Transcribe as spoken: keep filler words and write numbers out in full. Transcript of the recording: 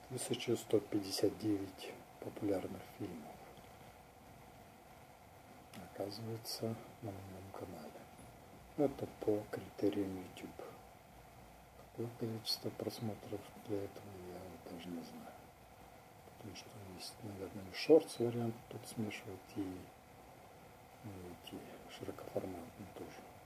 тысяча сто пятьдесят девять популярных фильмов, оказывается, на моем канале. Это по критериям YouTube. Какое количество просмотров для этого я даже не знаю. Потому что есть, наверное, шортс вариант тут смешивать и эти широкоформатные тоже.